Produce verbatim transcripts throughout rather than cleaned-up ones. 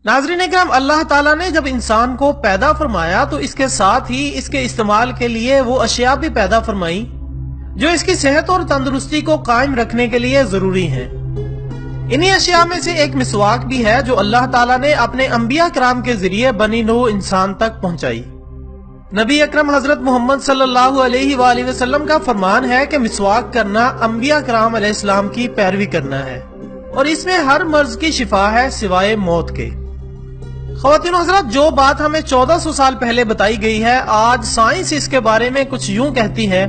नाज़रीन इकराम, अल्लाह ताला ने जब इंसान को पैदा फरमाया तो इसके साथ ही इसके इस्तेमाल के लिए वो अशिया भी पैदा फरमाई जो इसकी सेहत और तंदुरुस्ती को कायम रखने के लिए जरूरी हैं। इन्हीं अशिया में से एक मिसवाक भी है जो अल्लाह ताला ने अपने अंबिया कराम के जरिए बनी नूह इंसान तक पहुंचाई। नबी अकरम हजरत मोहम्मद सल्लल्लाहु अलैहि वसल्लम का फरमान है कि मिसवाक करना अंबिया कराम अलैहिस्सलाम की पैरवी करना है और इसमें हर मर्ज की शिफा है सिवाय मौत के। ख़वातीन हज़रात, जो बात हमें चौदह सौ साल पहले बताई गई है, आज साइंस इसके बारे में कुछ यूं कहती है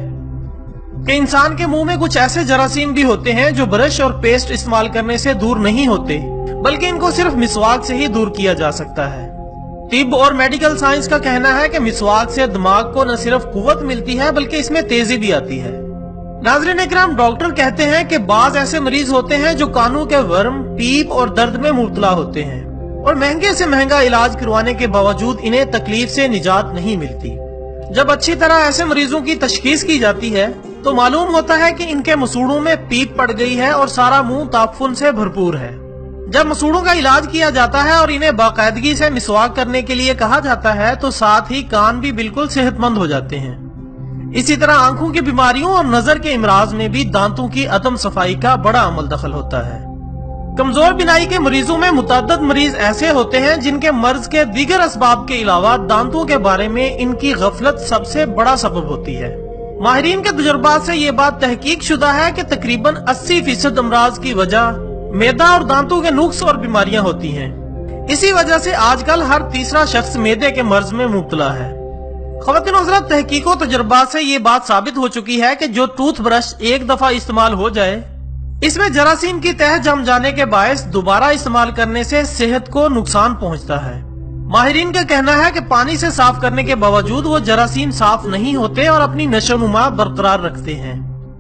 कि इंसान के मुंह में कुछ ऐसे जरासीम भी होते हैं जो ब्रश और पेस्ट इस्तेमाल करने से दूर नहीं होते, बल्कि इनको सिर्फ मिसवाक से ही दूर किया जा सकता है। तिब और मेडिकल साइंस का कहना है कि मिसवाक से दिमाग को न सिर्फ कुव्वत मिलती है बल्कि इसमें तेजी भी आती है। नाज़रीन इकराम, डॉक्टर कहते हैं कि बाज ऐसे मरीज होते हैं जो कानों के वर्म, पीप और दर्द में मुब्तला होते हैं और महंगे से महंगा इलाज करवाने के बावजूद इन्हें तकलीफ से निजात नहीं मिलती। जब अच्छी तरह ऐसे मरीजों की तशखीस की जाती है तो मालूम होता है कि इनके मसूड़ों में पीप पड़ गई है और सारा मुंह ताफुन से भरपूर है। जब मसूड़ों का इलाज किया जाता है और इन्हें बाकायदगी से मिसवाक करने के लिए कहा जाता है तो साथ ही कान भी बिल्कुल सेहतमंद हो जाते हैं। इसी तरह आंखों की बीमारियों और नजर के इमराज में भी दांतों की अदम सफाई का बड़ा अमल दखल होता है। कमजोर बिनाई के मरीजों में मुतअद्दिद मरीज ऐसे होते हैं जिनके मर्ज के दीगर असबाब के अलावा दांतों के बारे में इनकी गफलत सबसे बड़ा सबब होती है। माहिरीन के तजुर्बात से ये बात तहकीक शुदा है कि तकरीबन अस्सी फीसद अमराज की वजह मैदा और दांतों के नुक्स और बीमारियां होती हैं। इसी वजह से आजकल हर तीसरा शख्स मैदे के मर्ज में मुब्तला है। ख़वातीन हज़रात, तहकीकों तजुर्बात से ये बात साबित हो चुकी है कि जो टूथ ब्रश एक दफा इस्तेमाल हो जाए इसमें जरासीम की तह जम जाने के बायस दोबारा इस्तेमाल करने से सेहत को नुकसान पहुंचता है। माहिरीन का कहना है कि पानी से साफ करने के बावजूद वो जरासीम साफ नहीं होते और अपनी नशोनुमा बरकरार रखते हैं।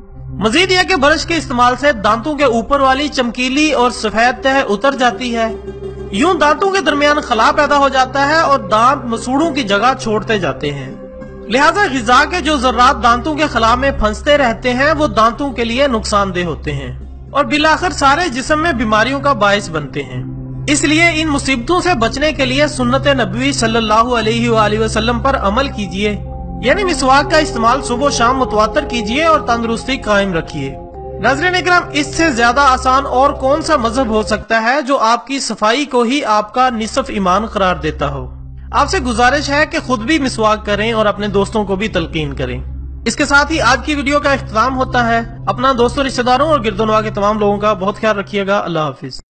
मजीद यह कि ब्रश के इस्तेमाल से दांतों के ऊपर वाली चमकीली और सफेद तह उतर जाती है। यूं दांतों के दरमियान खला पैदा हो जाता है और दांत मसूड़ों की जगह छोड़ते जाते हैं। लिहाजा ग़िज़ा के जो ज़र्रात दांतों के खला में फंसते रहते हैं वो दांतों के लिए नुकसानदेह होते हैं और बिलाखिर सारे जिस्म में बीमारियों का बायस बनते हैं। इसलिए इन मुसीबतों से बचने के लिए सुन्नत नबवी सल्लल्लाहु अलैहि वसल्लम पर अमल कीजिए, यानी मिसवाक का इस्तेमाल सुबह शाम मुतवातर कीजिए और तंदुरुस्ती कायम रखिए। नाज़रीन इकराम, इससे ज्यादा आसान और कौन सा मजहब हो सकता है जो आपकी सफाई को ही आपका निसफ ईमान करार देता हो। आपसे गुजारिश है कि खुद भी मिसवाक करें और अपने दोस्तों को भी तलकीन करें। इसके साथ ही आज की वीडियो का इख्तिताम होता है। अपना दोस्तों, रिश्तेदारों और गिरदोनवा के तमाम लोगों का बहुत ख्याल रखिएगा। अल्लाह हाफिज।